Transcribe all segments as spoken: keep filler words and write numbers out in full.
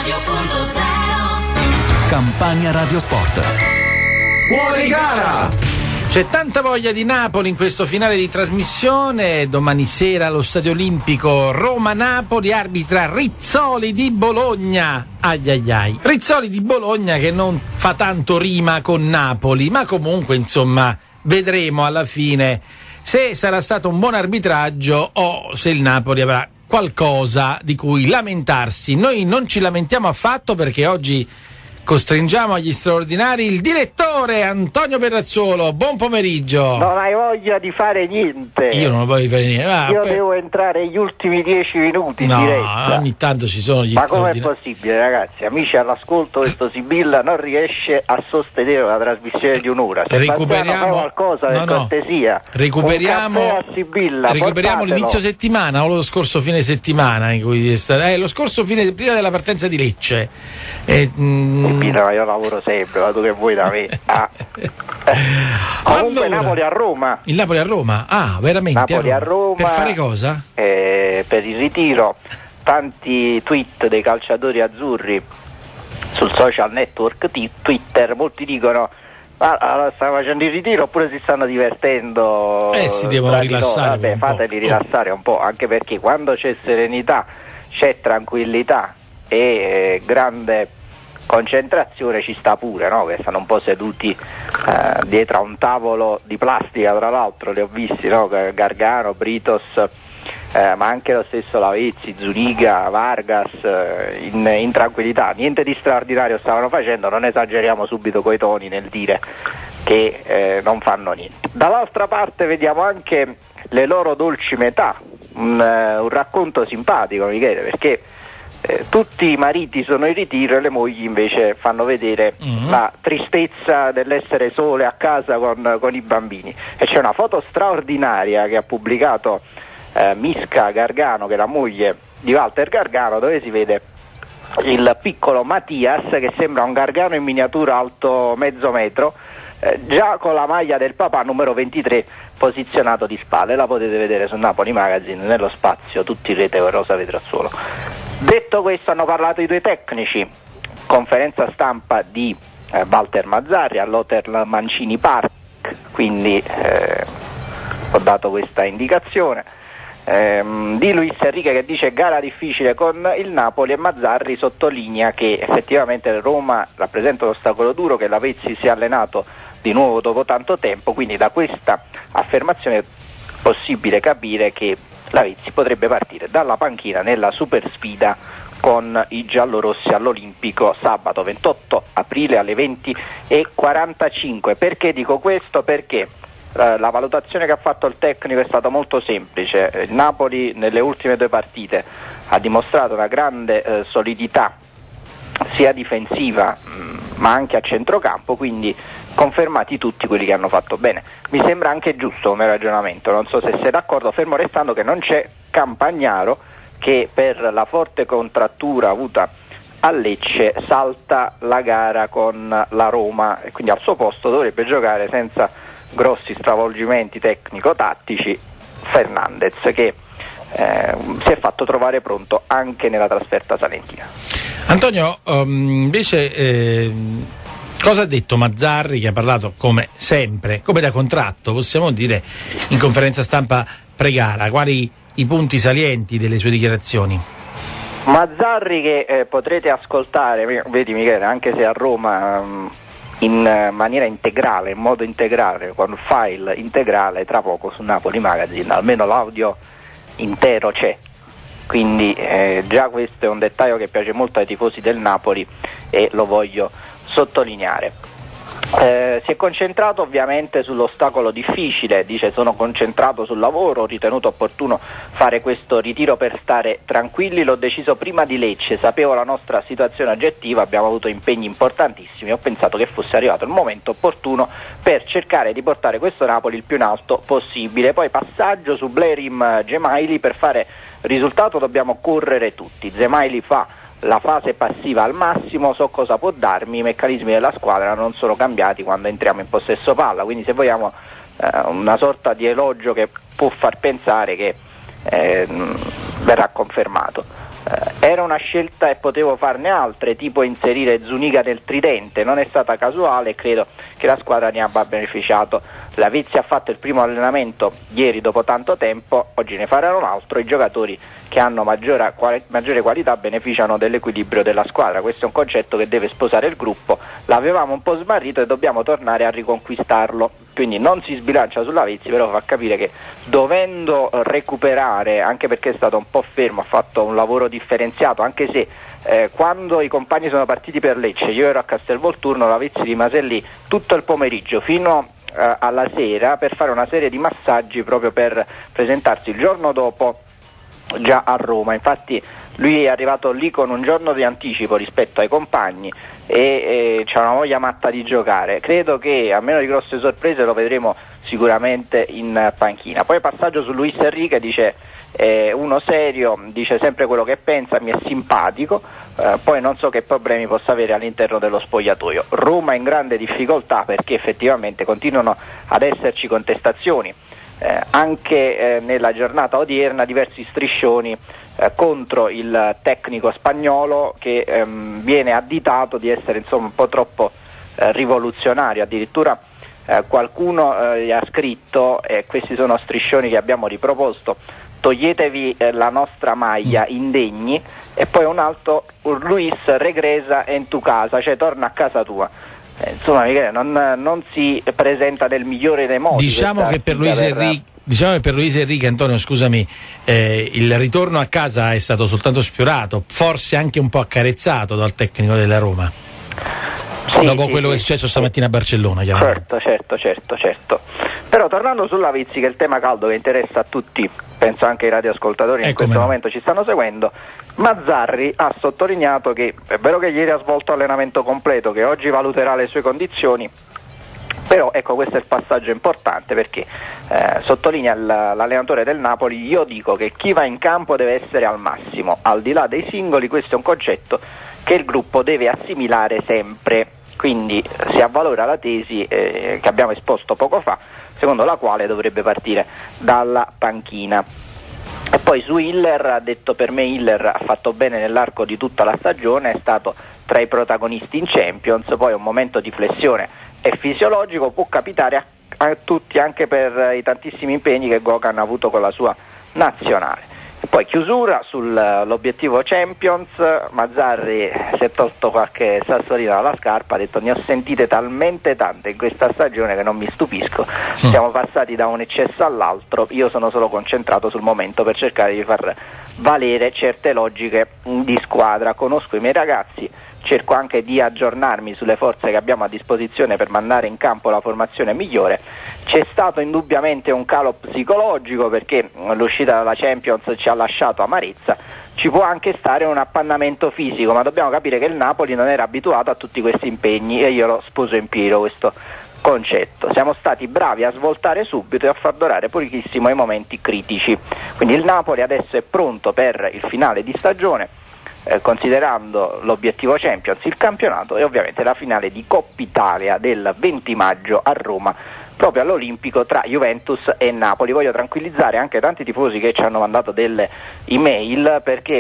Radio punto zero. Campania Radio Sport. Fuori gara! C'è tanta voglia di Napoli in questo finale di trasmissione. Domani sera allo Stadio Olimpico Roma-Napoli, arbitra Rizzoli di Bologna. Ai ai ai. Rizzoli di Bologna che non fa tanto rima con Napoli, ma comunque insomma vedremo alla fine se sarà stato un buon arbitraggio o se il Napoli avrà qualcosa di cui lamentarsi. Noi non ci lamentiamo affatto perché oggi costringiamo agli straordinari il direttore Antonio Perrazzuolo. Buon pomeriggio. Non hai voglia di fare niente. Io non voglio fare niente. Ah, Io per... devo entrare gli ultimi dieci minuti in no, diretta. ogni tanto ci sono gli Ma straordinari. com'è possibile, ragazzi? Amici all'ascolto, questo Sibilla non riesce a sostenere una trasmissione di un'ora. Se recuperiamo fai qualcosa per no, no. cortesia. Recuperiamo, un caffè a Sibilla, recuperiamo portatelo. l'inizio settimana o lo scorso fine settimana in cui è stato, eh, lo scorso fine prima della partenza di Lecce. Eh, mm... Sibilla, io lavoro sempre, ma tu che vuoi da me? Ah. Comunque Allora, Napoli a Roma. Il Napoli a Roma? Ah, veramente? Napoli a Roma. Per fare cosa? Eh, per il ritiro. Tanti tweet dei calciatori azzurri sul social network t- Twitter, molti dicono ma allora stanno facendo il ritiro oppure si stanno divertendo? Eh, si devono rilassare. Vabbè, un fateli po'. rilassare un po', anche perché quando c'è serenità, c'è tranquillità e eh, grande concentrazione ci sta pure, no? Che stanno un po' seduti eh, dietro a un tavolo di plastica, tra l'altro li ho visti, no? Gargano, Britos, eh, ma anche lo stesso Lavezzi, Zuniga, Vargas, eh, in, in tranquillità, niente di straordinario stavano facendo, non esageriamo subito coi toni nel dire che eh, non fanno niente. Dall'altra parte vediamo anche le loro dolci metà, un, uh, un racconto simpatico, Michele, perché Eh, tutti i mariti sono in ritiro e le mogli invece fanno vedere mm-hmm. la tristezza dell'essere sole a casa con, con i bambini. E c'è una foto straordinaria che ha pubblicato eh, Misca Gargano, che è la moglie di Walter Gargano, dove si vede il piccolo Mattias che sembra un Gargano in miniatura alto mezzo metro, eh, già con la maglia del papà numero ventitré posizionato di spalle. La potete vedere su Napoli Magazine nello spazio tutti in rete con Rosa Perrazzuolo. Detto questo, hanno parlato i due tecnici, conferenza stampa di eh, Walter Mazzarri all'Hotel Mancini Park, quindi eh, ho dato questa indicazione, ehm, di Luis Enrique che dice gara difficile con il Napoli, e Mazzarri sottolinea che effettivamente Roma rappresenta un ostacolo duro, che Lavezzi si è allenato di nuovo dopo tanto tempo, quindi da questa affermazione è possibile capire che Lavezzi potrebbe partire dalla panchina nella super sfida con i giallorossi all'Olimpico sabato ventotto aprile alle venti e quarantacinque. Perché dico questo? Perché eh, la valutazione che ha fatto il tecnico è stata molto semplice. Il Napoli nelle ultime due partite ha dimostrato una grande eh, solidità sia difensiva mh, ma anche a centrocampo, quindi confermati tutti quelli che hanno fatto bene. Mi sembra anche giusto come ragionamento, non so se sei d'accordo, fermo restando che non c'è Campagnaro, che per la forte contrattura avuta a Lecce salta la gara con la Roma e quindi al suo posto dovrebbe giocare senza grossi stravolgimenti tecnico-tattici Fernandez, che eh, si è fatto trovare pronto anche nella trasferta salentina. Antonio, um, invece eh, cosa ha detto Mazzarri, che ha parlato come sempre, come da contratto, possiamo dire, in conferenza stampa pre-gara? Quali i punti salienti delle sue dichiarazioni? Mazzarri che eh, potrete ascoltare, vedi Michele, anche se a Roma um, in maniera integrale, in modo integrale, con file integrale, tra poco su Napoli Magazine, almeno l'audio intero c'è. Quindi eh, già questo è un dettaglio che piace molto ai tifosi del Napoli e lo voglio sottolineare. Eh, si è concentrato ovviamente sull'ostacolo difficile, dice sono concentrato sul lavoro, ho ritenuto opportuno fare questo ritiro per stare tranquilli, l'ho deciso prima di Lecce, sapevo la nostra situazione oggettiva, abbiamo avuto impegni importantissimi, ho pensato che fosse arrivato il momento opportuno per cercare di portare questo Napoli il più in alto possibile. Poi passaggio su Blerim Gemaili, per fare risultato dobbiamo correre tutti, Gemaili fa la fase passiva al massimo, so cosa può darmi, i meccanismi della squadra non sono cambiati quando entriamo in possesso palla, quindi se vogliamo eh, una sorta di elogio che può far pensare che eh, verrà confermato. Eh, Era una scelta e potevo farne altre, tipo inserire Zuniga nel tridente, non è stata casuale e credo che la squadra ne abbia beneficiato. La Vizi ha fatto il primo allenamento ieri dopo tanto tempo, oggi ne faranno un altro, i giocatori che hanno maggiore, maggiore qualità beneficiano dell'equilibrio della squadra, questo è un concetto che deve sposare il gruppo, l'avevamo un po' smarrito e dobbiamo tornare a riconquistarlo, quindi non si sbilancia sulla Vizi, però fa capire che dovendo recuperare, anche perché è stato un po' fermo, ha fatto un lavoro differenziato, anche se eh, quando i compagni sono partiti per Lecce, io ero a Castelvolturno, la Vizi rimase lì tutto il pomeriggio fino eh, alla sera per fare una serie di massaggi proprio per presentarsi il giorno dopo già a Roma. Infatti lui è arrivato lì con un giorno di anticipo rispetto ai compagni e, e c'ha una voglia matta di giocare. Credo che a meno di grosse sorprese lo vedremo sicuramente in panchina. Poi passaggio su Luis Enrique, dice eh, uno serio, dice sempre quello che pensa, mi è simpatico, eh, poi non so che problemi possa avere all'interno dello spogliatoio. Roma è in grande difficoltà perché effettivamente continuano ad esserci contestazioni. Eh, anche eh, nella giornata odierna diversi striscioni eh, contro il tecnico spagnolo che ehm, viene additato di essere insomma un po' troppo eh, rivoluzionario, addirittura eh, qualcuno eh, gli ha scritto, e eh, questi sono striscioni che abbiamo riproposto, toglietevi eh, la nostra maglia, indegni, e poi un altro, Luis regresa en tu casa, cioè torna a casa tua. Eh, insomma Michele non, non si presenta nel migliore dei modi. Diciamo che per Luis Enrique, diciamo che per Luis Enrique, Antonio scusami, eh, il ritorno a casa è stato soltanto sfiorato, forse anche un po' accarezzato dal tecnico della Roma, sì, dopo sì, quello sì, che è successo sì, stamattina a Barcellona, chiaramente. Certo, certo, certo, certo. Però tornando sulla Vizi, che è il tema caldo che interessa a tutti, penso anche ai radioascoltatori che in questo no. momento ci stanno seguendo, Mazzarri ha sottolineato che è vero che ieri ha svolto allenamento completo, che oggi valuterà le sue condizioni, però ecco, questo è il passaggio importante perché eh, sottolinea l'allenatore del Napoli: io dico che chi va in campo deve essere al massimo, al di là dei singoli, questo è un concetto che il gruppo deve assimilare sempre, quindi si avvalora la tesi eh, che abbiamo esposto poco fa, secondo la quale dovrebbe partire dalla panchina. E poi su Hiller ha detto: per me Hiller ha fatto bene nell'arco di tutta la stagione, è stato tra i protagonisti in Champions, poi un momento di flessione è fisiologico, può capitare a, a tutti anche per i tantissimi impegni che Gokan ha avuto con la sua nazionale. E poi chiusura sull'obiettivo Champions, Mazzarri si è tolto qualche sassolina dalla scarpa, ha detto: ne ho sentite talmente tante in questa stagione che non mi stupisco, siamo passati da un eccesso all'altro, io sono solo concentrato sul momento per cercare di far valere certe logiche di squadra, conosco i miei ragazzi, cerco anche di aggiornarmi sulle forze che abbiamo a disposizione per mandare in campo la formazione migliore. C'è stato indubbiamente un calo psicologico perché l'uscita dalla Champions ci ha lasciato amarezza, ci può anche stare un appannamento fisico, ma dobbiamo capire che il Napoli non era abituato a tutti questi impegni e io lo sposo in pieno questo concetto. Siamo stati bravi a svoltare subito e a far durare pochissimo i momenti critici, quindi il Napoli adesso è pronto per il finale di stagione, Eh, considerando l'obiettivo Champions, il campionato e ovviamente la finale di Coppa Italia del venti maggio a Roma, proprio all'Olimpico, tra Juventus e Napoli. Voglio tranquillizzare anche tanti tifosi che ci hanno mandato delle email perché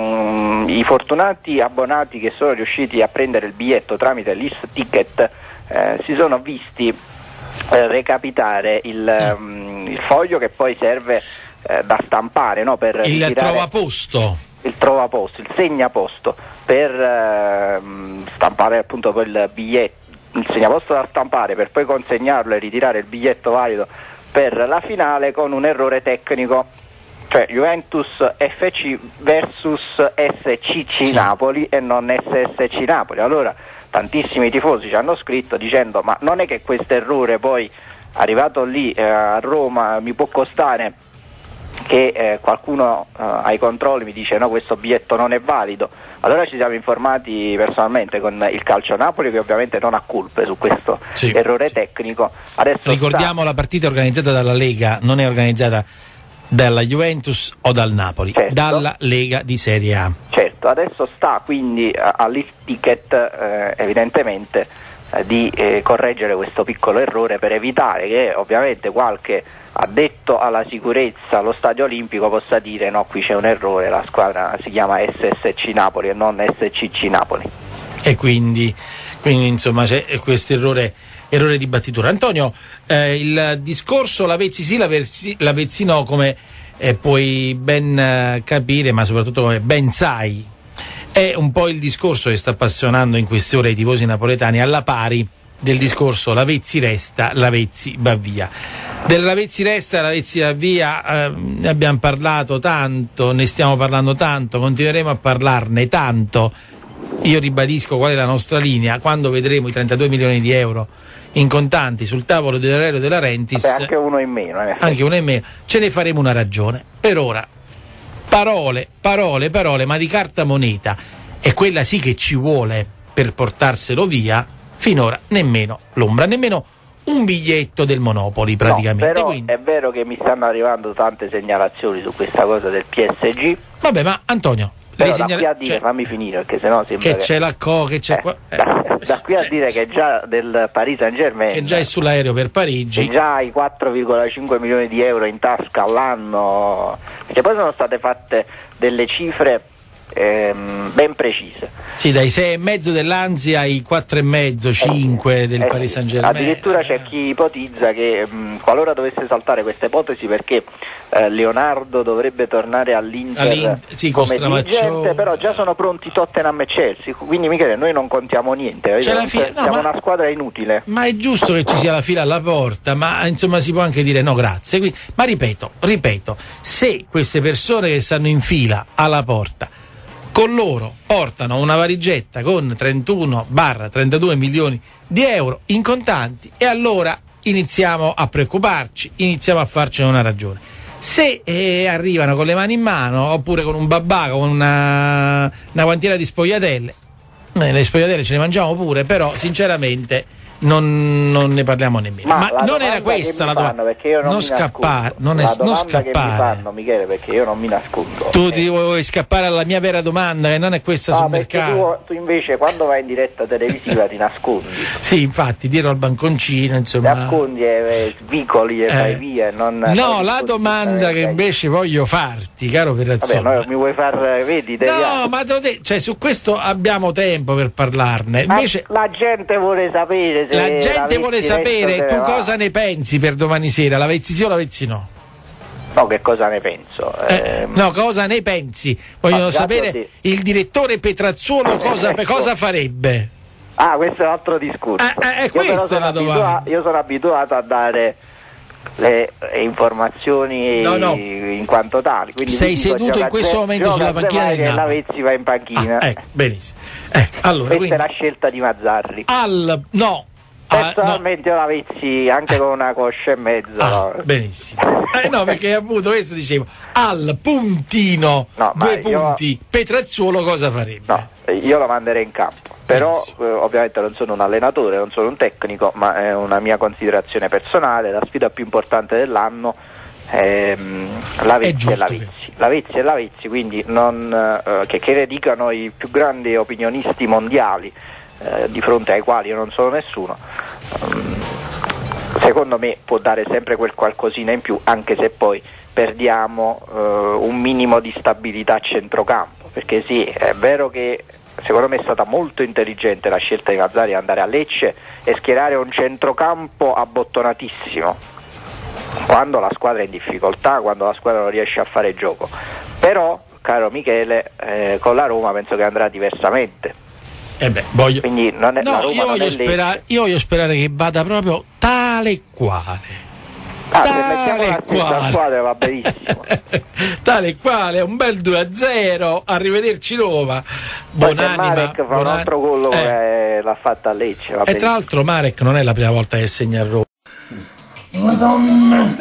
um, i fortunati abbonati che sono riusciti a prendere il biglietto tramite l'I S Ticket eh, si sono visti eh, recapitare il, um, il foglio che poi serve eh, da stampare, no, per il ritirare... trovaposto il trovaposto, il segnaposto per eh, stampare appunto poi il biglietto, il segnaposto da stampare per poi consegnarlo e ritirare il biglietto valido per la finale con un errore tecnico, cioè Juventus F C versus S C C Napoli e non S S C Napoli. Allora tantissimi tifosi ci hanno scritto dicendo: ma non è che questo errore poi arrivato lì eh, a Roma mi può costare che eh, qualcuno eh, ai controlli mi dice no, questo biglietto non è valido. Allora ci siamo informati personalmente con il Calcio Napoli, che ovviamente non ha colpe su questo sì, errore sì. tecnico. Adesso ricordiamo sta... la partita è organizzata dalla Lega, non è organizzata dalla Juventus o dal Napoli, certo. dalla Lega di Serie A. Certo, adesso sta quindi all'I S Ticket eh, evidentemente eh, di eh, correggere questo piccolo errore per evitare che ovviamente qualche addetto alla sicurezza allo Stadio Olimpico possa dire no, qui c'è un errore, la squadra si chiama S S C Napoli e non S C C Napoli. E quindi, quindi insomma c'è questo errore errore di battitura. Antonio, eh, il discorso Lavezzi sì, Lavezzi, Lavezzi no, come eh, puoi ben eh, capire, ma soprattutto come ben sai, è un po' il discorso che sta appassionando in queste ore i tifosi napoletani, alla pari del discorso Lavezzi resta, Lavezzi va via. Del Lavezzi resta, Lavezzi va via, eh, ne abbiamo parlato tanto, ne stiamo parlando tanto, continueremo a parlarne tanto. Io ribadisco qual è la nostra linea: quando vedremo i trentadue milioni di euro in contanti sul tavolo dell'aereo della Rentis, Vabbè, anche uno in meno, eh. anche uno in meno, ce ne faremo una ragione. Per ora parole, parole, parole, ma di carta moneta, e quella sì che ci vuole per portarselo via, finora nemmeno l'ombra, nemmeno un biglietto del Monopoli praticamente. No, però Quindi, è vero che mi stanno arrivando tante segnalazioni su questa cosa del P S G. vabbè, ma Antonio, Però lei da segnala- qui a dire, cioè, fammi finire, perché sennò sembra che che c'è la co, che c'è eh, qua, eh, da, da qui a cioè, dire che già del Paris Saint Germain, che già è sull'aereo per Parigi. che già i quattro virgola cinque milioni di euro in tasca all'anno, perché poi sono state fatte delle cifre ehm, ben precise. Sì, dai sei e mezzo dell'Anzi ai quattro e mezzo, cinque del Eh Paris sì, Saint Germain. addirittura c'è chi ipotizza che mh, qualora dovesse saltare questa ipotesi, perché eh, Leonardo dovrebbe tornare all'Inter, All'In- sì, con come dirigente, Stramaccioni. però già sono pronti Tottenham e Chelsea, quindi Michele, noi non contiamo niente, C'è la non- fi- no, siamo ma- una squadra inutile. Ma è giusto che ci sia la fila alla porta, ma insomma si può anche dire no grazie. Quindi, ma ripeto, ripeto, se queste persone che stanno in fila alla porta con loro portano una valigetta con trentuno trentadue milioni di euro in contanti, e allora iniziamo a preoccuparci, iniziamo a farcene una ragione. Se eh, arrivano con le mani in mano, oppure con un babà, con una, una guantiera di spogliatelle, eh, le spogliatelle ce le mangiamo pure, però sinceramente non, non ne parliamo nemmeno. Ma Ma, la non era domanda questa che la mi fanno, domanda. perché io non Non mi scappare, nascondo. non, è, La non domanda che mi scappare. fanno, Michele, perché io non mi nascondo. Tu Eh, ti vuoi scappare alla mia vera domanda, che non è questa no, sul perché mercato. tu, tu invece quando vai in diretta televisiva ti nascondi, Sì, infatti, dietro al banconcino, ti insomma. nascondi e e svicoli e Eh. vai via. e Non, No, non la discuti, domanda eh, che dai. invece voglio farti, caro Vabbè, Ferrazzone. no, mi vuoi far, vedi, No, deviare. ma te lo de- cioè, su questo abbiamo tempo per parlarne. Ma Invece la gente vuole sapere se la gente Lavezzi vuole resta o sapere se tu ne va. cosa ne pensi per domani sera, Lavezzi sì o Lavezzi no? No, che cosa ne penso? Eh, Ehm, no, cosa ne pensi? Vogliono ma già sapere così. il direttore Petrazzuolo cosa, Ecco. cosa farebbe. Ah, questo è un altro discorso. Eh, eh, eh, Io però questa è sono la domanda. abitua- Io sono abituato a dare le, le informazioni No, no. in quanto tali. Quindi Sei vi dico, seduto gioca in questo Ze- momento gioca sulla panchina Zemai del che Napoli. Lavezzi va in panchina. Ah, ecco, benissimo. Eh, allora, Questa quindi, è la scelta di Mazzarri. al no. Ah, no. Personalmente io Lavezzi anche con una coscia e mezzo. Ah, no. benissimo. Eh no, perché appunto questo dicevo, al puntino, No, ma due io- punti, Petrazzuolo cosa farebbe? No, io lo manderei in campo. Però Benissimo. eh, ovviamente non sono un allenatore, non sono un tecnico, ma è una mia considerazione personale. La sfida più importante dell'anno è mm, Lavezzi È giusto e Lavezzi. Lavezzi e Lavezzi, quindi non, eh, che, che ne dicano i più grandi opinionisti mondiali, eh, di fronte ai quali io non sono nessuno. Um, secondo me può dare sempre quel qualcosina in più, anche se poi perdiamo eh, un minimo di stabilità a centrocampo, perché sì, è vero che secondo me è stata molto intelligente la scelta di Mazzarri di andare a Lecce e schierare un centrocampo abbottonatissimo quando la squadra è in difficoltà, quando la squadra non riesce a fare gioco. Però, caro Michele, eh, con la Roma penso che andrà diversamente. Eh beh, voglio... Quindi non è, la No, Roma io non voglio, è Lecce. sperare, io voglio sperare che vada proprio tale e quale. Ah, se mettiamo Tale la e stessa quale. squadra va benissimo. Tale e quale, un bel due a zero, arrivederci Roma. Poi se Buonanima. Marek fa un buona- altro gol Eh, come l'ha fatta a Lecce, va E tra benissimo. l'altro Marek non è la prima volta che segna a Roma. Le donne.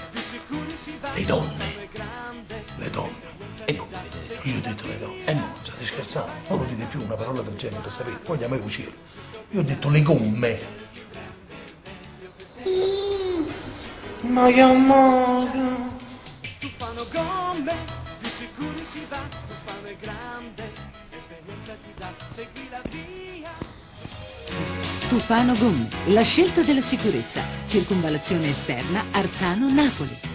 Le donne. Le donne. E come? Io ho detto le donne. Eh no. State scherzando? Non lo dite più una parola del genere, sapete? Poi andiamo a cucire. Io ho detto le gomme. Ma che amore. Tufano gomme, più sicuri si va, Tufano è grande, esperienza ti dà, segui la via. Tufano Gomme, la scelta della sicurezza. Circonvallazione esterna Arzano-Napoli.